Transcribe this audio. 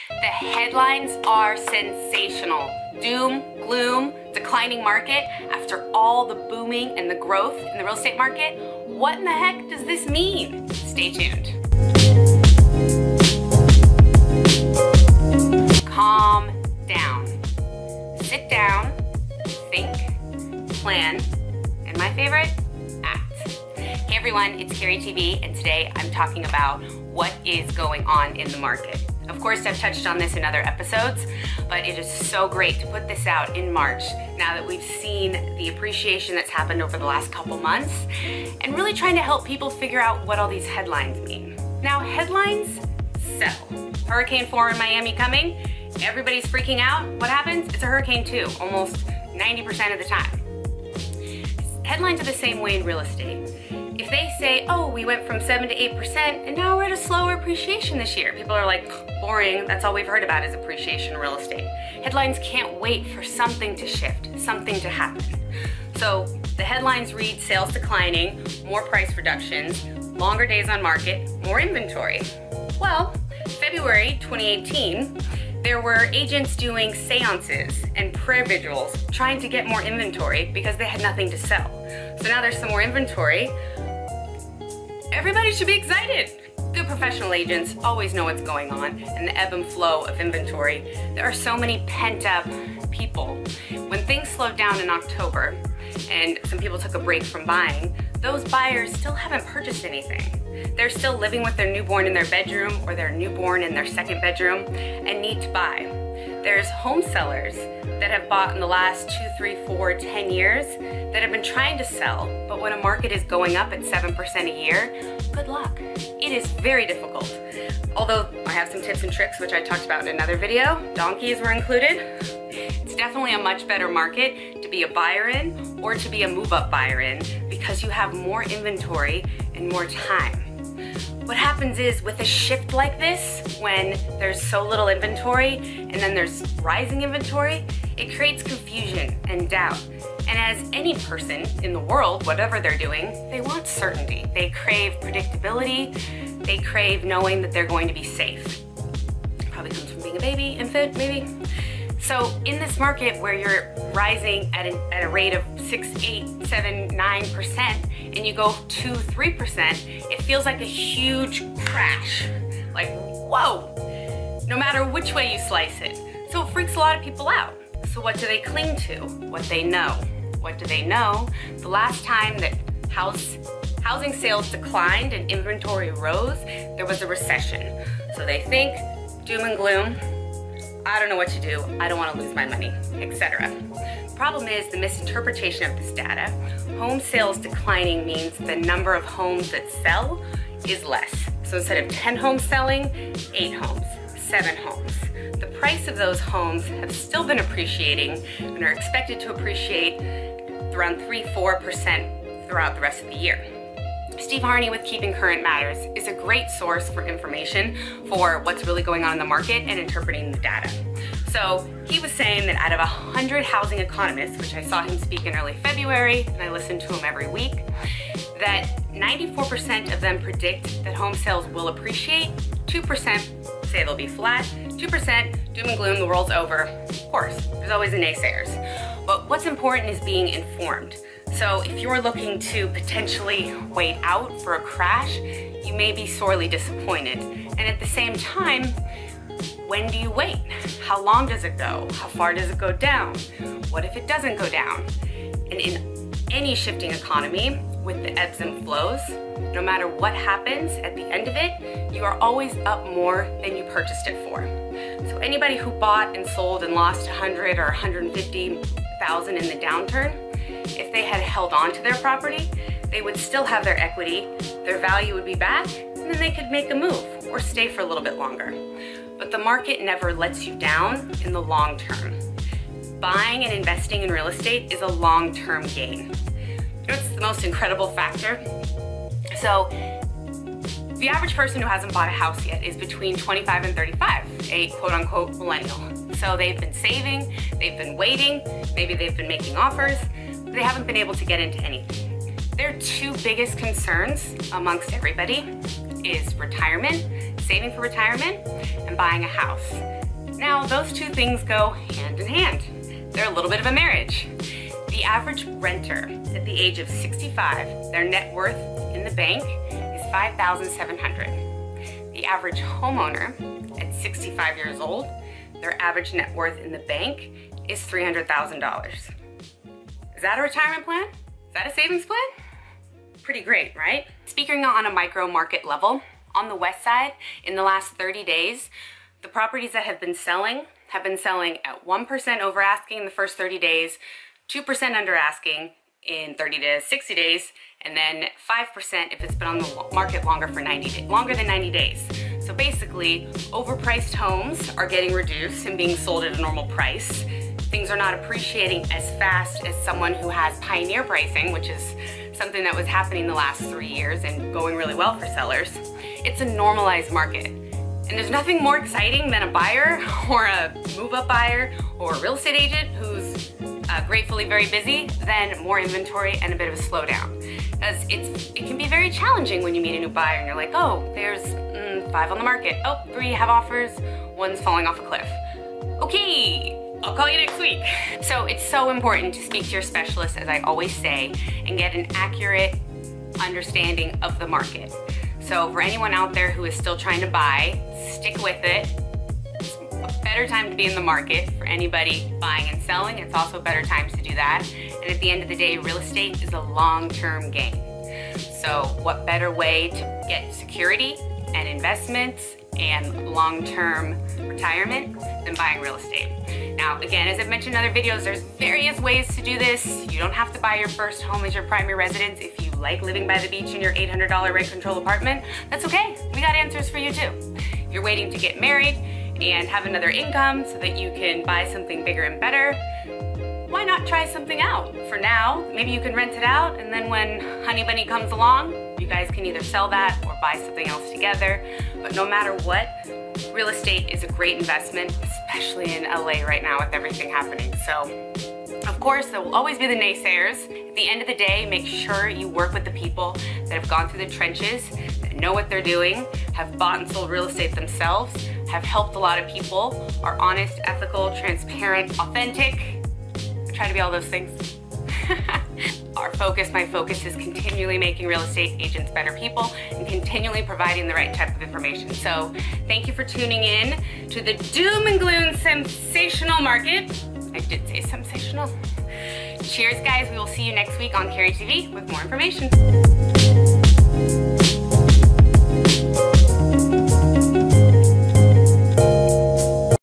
The headlines are sensational. Doom, gloom, declining market. After all the booming and the growth in the real estate market, what in the heck does this mean? Stay tuned. Calm down. Sit down, think, plan, and my favorite, act. Hey everyone, it's Keri TV, and today I'm talking about what is going on in the market. Of course, I've touched on this in other episodes, but it is so great to put this out in March now that we've seen the appreciation that's happened over the last couple months and really trying to help people figure out what all these headlines mean. Now, headlines sell. Hurricane 4 in Miami coming, everybody's freaking out. What happens? It's a hurricane too, almost 90% of the time. Headlines are the same way in real estate. If they say, oh, we went from 7 to 8% and now we're at a slower appreciation this year, people are like, boring, that's all we've heard about is appreciation in real estate. Headlines can't wait for something to shift, something to happen. So the headlines read sales declining, more price reductions, longer days on market, more inventory. Well, February 2018, there were agents doing seances and prayer vigils trying to get more inventory because they had nothing to sell. So now there's some more inventory. Everybody should be excited. Good professional agents always know what's going on and the ebb and flow of inventory. There are so many pent-up people. When things slowed down in October and some people took a break from buying, those buyers still haven't purchased anything. They're still living with their newborn in their bedroom or their newborn in their second bedroom and need to buy. There's home sellers that have bought in the last 2, 3, 4, 10 years that have been trying to sell, but when a market is going up at 7% a year, good luck. It is very difficult. Although I have some tips and tricks, which I talked about in another video, donkeys were included. It's definitely a much better market to be a buyer in or to be a move-up buyer in because you have more inventory and more time. What happens is with a shift like this, when there's so little inventory and then there's rising inventory, it creates confusion and doubt. And as any person in the world, whatever they're doing, they want certainty. They crave predictability. They crave knowing that they're going to be safe. Probably comes from being a baby, infant, maybe. So in this market where you're rising at a rate of 6, 8, 7, 9%, and you go 2, 3%, it feels like a huge crash. Like, whoa, no matter which way you slice it. So it freaks a lot of people out. So what do they cling to? What they know. What do they know? The last time that housing sales declined and inventory rose, there was a recession. So they think doom and gloom, I don't know what to do, I don't want to lose my money, etc. The problem is the misinterpretation of this data. Home sales declining means the number of homes that sell is less. So instead of 10 homes selling, 8 homes, 7 homes. The price of those homes have still been appreciating and are expected to appreciate around 3–4% throughout the rest of the year. Steve Harney with Keeping Current Matters is a great source for information for what's really going on in the market and interpreting the data. So he was saying that out of 100 housing economists, which I saw him speak in early February, and I listen to him every week, that 94% of them predict that home sales will appreciate, 2% say they'll be flat, 2% doom and gloom, the world's over. Of course, there's always the naysayers. But what's important is being informed. So if you're looking to potentially wait out for a crash, you may be sorely disappointed. And at the same time, when do you wait? How long does it go? How far does it go down? What if it doesn't go down? And in any shifting economy with the ebbs and flows, no matter what happens at the end of it, you are always up more than you purchased it for. So anybody who bought and sold and lost 100 or 150,000 in the downturn, if they had held on to their property, they would still have their equity, their value would be back, and then they could make a move or stay for a little bit longer. But the market never lets you down in the long term. Buying and investing in real estate is a long-term gain. It's the most incredible factor. So the average person who hasn't bought a house yet is between 25 and 35, a quote-unquote millennial. So they've been saving, they've been waiting, maybe they've been making offers, but they haven't been able to get into anything. Their two biggest concerns amongst everybody is retirement, saving for retirement and buying a house. Now, those two things go hand in hand. They're a little bit of a marriage. The average renter at the age of 65, their net worth in the bank is $5,700. The average homeowner at 65 years old, their average net worth in the bank is $300,000. Is that a retirement plan? Is that a savings plan? Pretty great, right? Speaking on a micro market level, on the west side, in the last 30 days, the properties that have been selling at 1% over asking in the first 30 days, 2% under asking in 30 to 60 days, and then 5% if it's been on the market longer than 90 days. So basically, overpriced homes are getting reduced and being sold at a normal price. Things are not appreciating as fast as someone who has pioneer pricing, which is something that was happening the last 3 years and going really well for sellers. It's a normalized market. And there's nothing more exciting than a buyer or a move-up buyer or a real estate agent who's gratefully very busy than more inventory and a bit of a slowdown. Because it can be very challenging when you meet a new buyer and you're like, oh, there's 5 on the market. Oh, 3 have offers, 1's falling off a cliff. Okay, I'll call you next week. So it's so important to speak to your specialist, as I always say, and get an accurate understanding of the market. So for anyone out there who is still trying to buy, stick with it. It's a better time to be in the market. For anybody buying and selling, it's also better times to do that. And at the end of the day, real estate is a long-term game. So what better way to get security and investments and long-term retirement than buying real estate? Now, again, as I've mentioned in other videos, there's various ways to do this. You don't have to buy your first home as your primary residence. If you like living by the beach in your $800 rent control apartment, that's okay. We got answers for you too. If you're waiting to get married and have another income so that you can buy something bigger and better, why not try something out? For now, maybe you can rent it out, and then when Honey Bunny comes along, you guys can either sell that or buy something else together. But no matter what, real estate is a great investment, especially in LA right now with everything happening. So, of course, there will always be the naysayers. At the end of the day, make sure you work with the people that have gone through the trenches, that know what they're doing, have bought and sold real estate themselves, have helped a lot of people, are honest, ethical, transparent, authentic. I try to be all those things. My focus is continually making real estate agents better people and continually providing the right type of information. So thank you for tuning in to the doom and gloom sensational market. I did say sensational. Cheers, guys. We will see you next week on Keri TV with more information.